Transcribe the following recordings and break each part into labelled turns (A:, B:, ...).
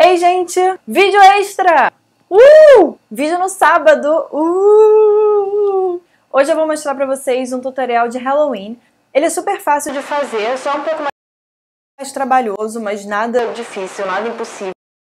A: Ei, gente! Vídeo extra! Vídeo no sábado! Hoje eu vou mostrar pra vocês um tutorial de Halloween. Ele é super fácil de fazer, só um pouco mais trabalhoso, mas nada difícil, nada impossível.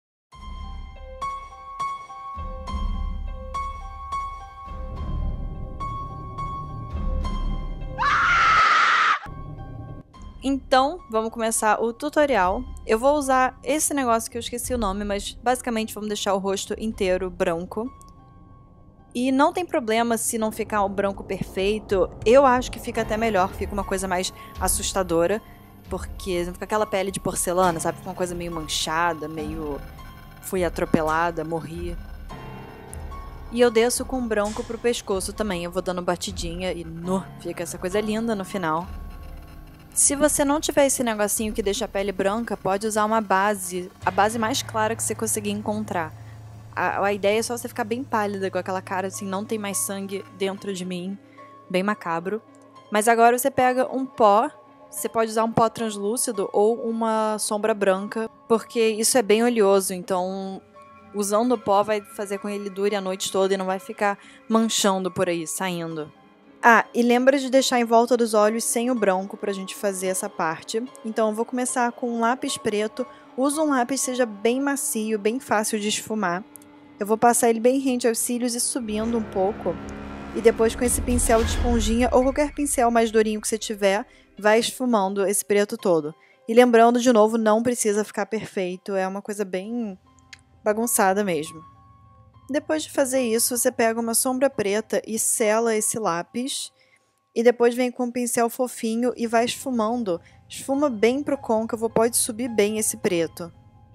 A: Então, vamos começar o tutorial. Eu vou usar esse negócio que eu esqueci o nome, mas basicamente vamos deixar o rosto inteiro branco. E não tem problema se não ficar o branco perfeito. Eu acho que fica até melhor, fica uma coisa mais assustadora. Porque não fica aquela pele de porcelana, sabe? Fica uma coisa meio manchada, meio... fui atropelada, morri. E eu desço com branco pro pescoço também. Eu vou dando batidinha e fica essa coisa linda no final. Se você não tiver esse negocinho que deixa a pele branca, pode usar uma base, a base mais clara que você conseguir encontrar. A ideia é só você ficar bem pálida, com aquela cara assim, não tem mais sangue dentro de mim, bem macabro. Mas agora você pega um pó, você pode usar um pó translúcido ou uma sombra branca, porque isso é bem oleoso, então usando o pó vai fazer com que ele dure a noite toda e não vai ficar manchando por aí, saindo. Ah, e lembra de deixar em volta dos olhos sem o branco pra gente fazer essa parte. Então eu vou começar com um lápis preto. Usa um lápis que seja bem macio, bem fácil de esfumar. Eu vou passar ele bem rente aos cílios e subindo um pouco. E depois com esse pincel de esponjinha ou qualquer pincel mais durinho que você tiver, vai esfumando esse preto todo. E lembrando, de novo, não precisa ficar perfeito. É uma coisa bem bagunçada mesmo. Depois de fazer isso, você pega uma sombra preta e sela esse lápis. E depois vem com um pincel fofinho e vai esfumando. Esfuma bem pro côncavo, pode subir bem esse preto.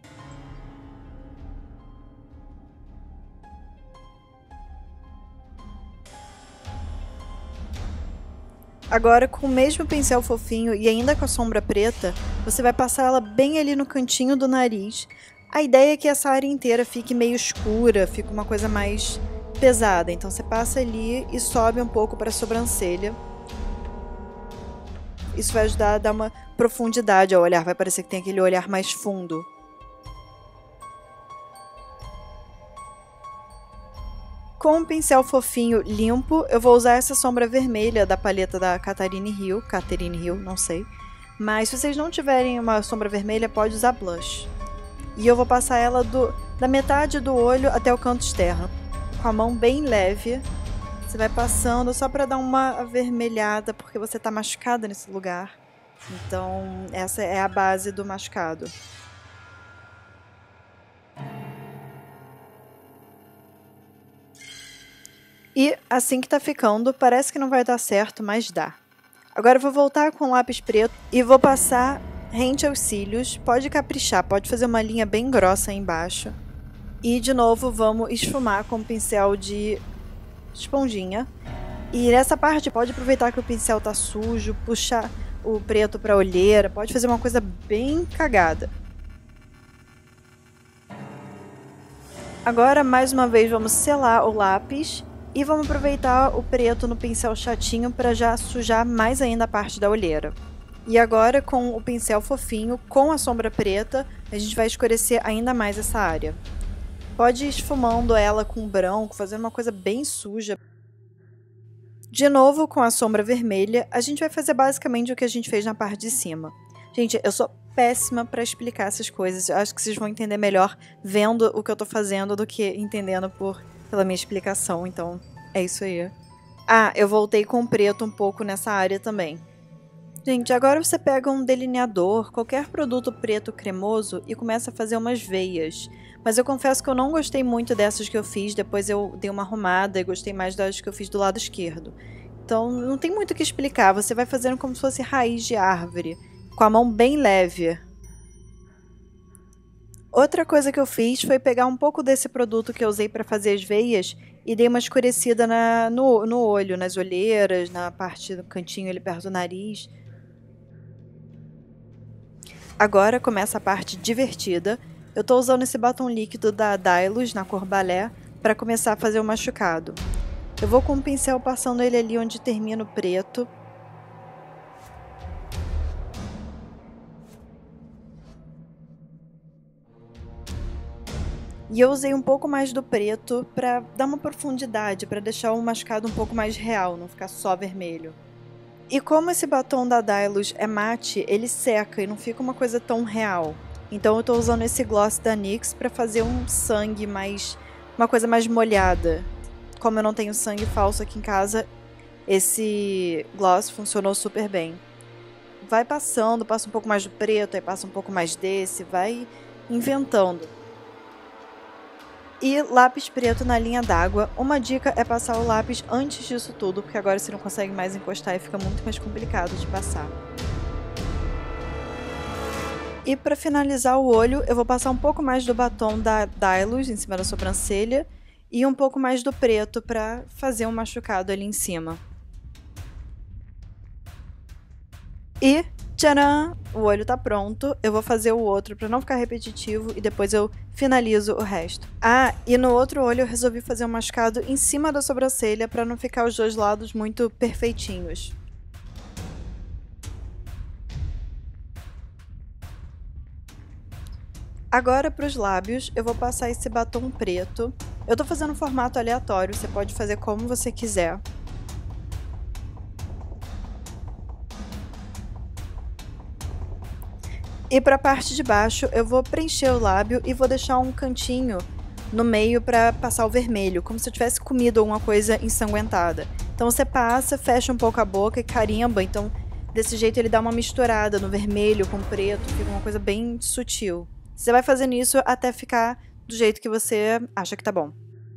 A: Agora, com o mesmo pincel fofinho e ainda com a sombra preta, você vai passar ela bem ali no cantinho do nariz. A ideia é que essa área inteira fique meio escura, fique uma coisa mais pesada. Então você passa ali e sobe um pouco para a sobrancelha. Isso vai ajudar a dar uma profundidade ao olhar, vai parecer que tem aquele olhar mais fundo. Com um pincel fofinho limpo, eu vou usar essa sombra vermelha da paleta da Catherine Hill, não sei. Mas se vocês não tiverem uma sombra vermelha, pode usar blush. E eu vou passar ela da metade do olho até o canto externo. Com a mão bem leve, você vai passando só para dar uma avermelhada, porque você está machucada nesse lugar. Então, essa é a base do machucado. E assim que tá ficando, parece que não vai dar certo, mas dá. Agora eu vou voltar com o lápis preto e vou passar rente aos cílios. Pode caprichar, pode fazer uma linha bem grossa aí embaixo. E de novo vamos esfumar com o pincel de esponjinha. E nessa parte pode aproveitar que o pincel tá sujo, puxar o preto pra olheira, pode fazer uma coisa bem cagada. Agora mais uma vez vamos selar o lápis. E vamos aproveitar o preto no pincel chatinho para já sujar mais ainda a parte da olheira. E agora com o pincel fofinho, com a sombra preta, a gente vai escurecer ainda mais essa área. Pode ir esfumando ela com branco, fazendo uma coisa bem suja. De novo com a sombra vermelha, a gente vai fazer basicamente o que a gente fez na parte de cima. Gente, eu sou péssima para explicar essas coisas, eu acho que vocês vão entender melhor vendo o que eu tô fazendo do que entendendo pela minha explicação, então é isso aí. Ah, eu voltei com preto um pouco nessa área também. Gente, agora você pega um delineador, qualquer produto preto cremoso e começa a fazer umas veias. Mas eu confesso que eu não gostei muito dessas que eu fiz, depois eu dei uma arrumada e gostei mais das que eu fiz do lado esquerdo. Então não tem muito o que explicar, você vai fazendo como se fosse raiz de árvore, com a mão bem leve. Outra coisa que eu fiz foi pegar um pouco desse produto que eu usei para fazer as veias e dei uma escurecida no olho, nas olheiras, na parte do cantinho ali perto do nariz. Agora começa a parte divertida. Eu estou usando esse batom líquido da Dylos na cor Balé para começar a fazer o machucado. Eu vou com o pincel passando ele ali onde termina o preto. E eu usei um pouco mais do preto pra dar uma profundidade, pra deixar o machucado um pouco mais real, não ficar só vermelho. E como esse batom da Dylos é mate, ele seca e não fica uma coisa tão real. Então eu tô usando esse gloss da NYX pra fazer um sangue mais... uma coisa mais molhada. Como eu não tenho sangue falso aqui em casa, esse gloss funcionou super bem. Vai passando, passa um pouco mais do preto, aí passa um pouco mais desse, vai inventando. E lápis preto na linha d'água. Uma dica é passar o lápis antes disso tudo, porque agora você não consegue mais encostar e fica muito mais complicado de passar. E para finalizar o olho, eu vou passar um pouco mais do batom da Dylos em cima da sobrancelha e um pouco mais do preto para fazer um machucado ali em cima. E tcharam! O olho tá pronto. Eu vou fazer o outro para não ficar repetitivo e depois eu finalizo o resto. Ah, e no outro olho eu resolvi fazer um machucado em cima da sobrancelha para não ficar os dois lados muito perfeitinhos. Agora para os lábios, eu vou passar esse batom preto. Eu tô fazendo um formato aleatório, você pode fazer como você quiser. E para a parte de baixo, eu vou preencher o lábio e vou deixar um cantinho no meio para passar o vermelho, como se eu tivesse comido alguma coisa ensanguentada. Então você passa, fecha um pouco a boca e carimba, então desse jeito ele dá uma misturada no vermelho com preto, fica uma coisa bem sutil. Você vai fazendo isso até ficar do jeito que você acha que tá bom.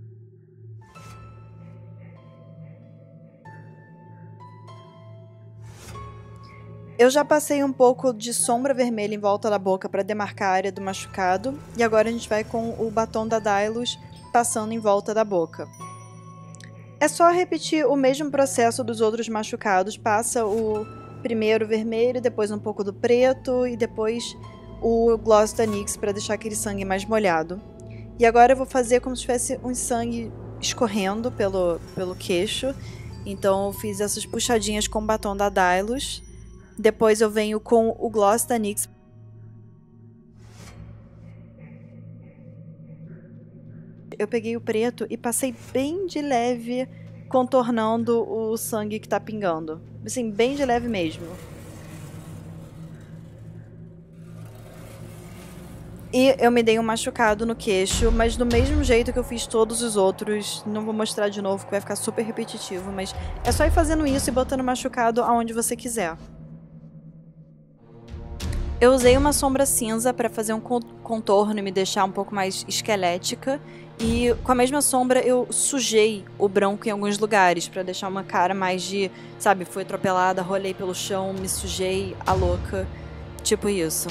A: Eu já passei um pouco de sombra vermelha em volta da boca para demarcar a área do machucado, e agora a gente vai com o batom da Dylos passando em volta da boca. É só repetir o mesmo processo dos outros machucados, passa o primeiro vermelho, depois um pouco do preto e depois o gloss da NYX para deixar aquele sangue mais molhado. E agora eu vou fazer como se tivesse um sangue escorrendo pelo queixo, então eu fiz essas puxadinhas com o batom da Dylos. Depois eu venho com o gloss da NYX. Eu peguei o preto e passei bem de leve, contornando o sangue que tá pingando. Assim, bem de leve mesmo. E eu me dei um machucado no queixo, mas do mesmo jeito que eu fiz todos os outros. Não vou mostrar de novo, que vai ficar super repetitivo, mas é só ir fazendo isso e botando machucado aonde você quiser. Eu usei uma sombra cinza para fazer um contorno e me deixar um pouco mais esquelética. E com a mesma sombra eu sujei o branco em alguns lugares para deixar uma cara mais de, sabe, fui atropelada, rolei pelo chão, me sujei a louca, tipo isso.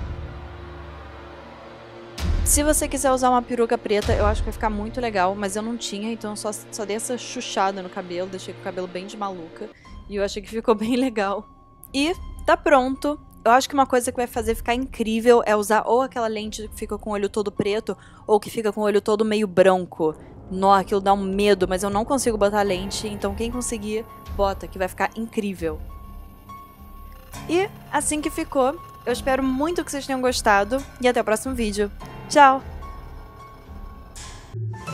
A: Se você quiser usar uma peruca preta, eu acho que vai ficar muito legal, mas eu não tinha, então eu só dei essa chuchada no cabelo, deixei com o cabelo bem de maluca, e eu achei que ficou bem legal. E tá pronto! Eu acho que uma coisa que vai fazer ficar incrível é usar ou aquela lente que fica com o olho todo preto, ou que fica com o olho todo meio branco. Nossa, aquilo dá um medo, mas eu não consigo botar lente, então quem conseguir, bota, que vai ficar incrível. E assim que ficou, eu espero muito que vocês tenham gostado, e até o próximo vídeo. Tchau!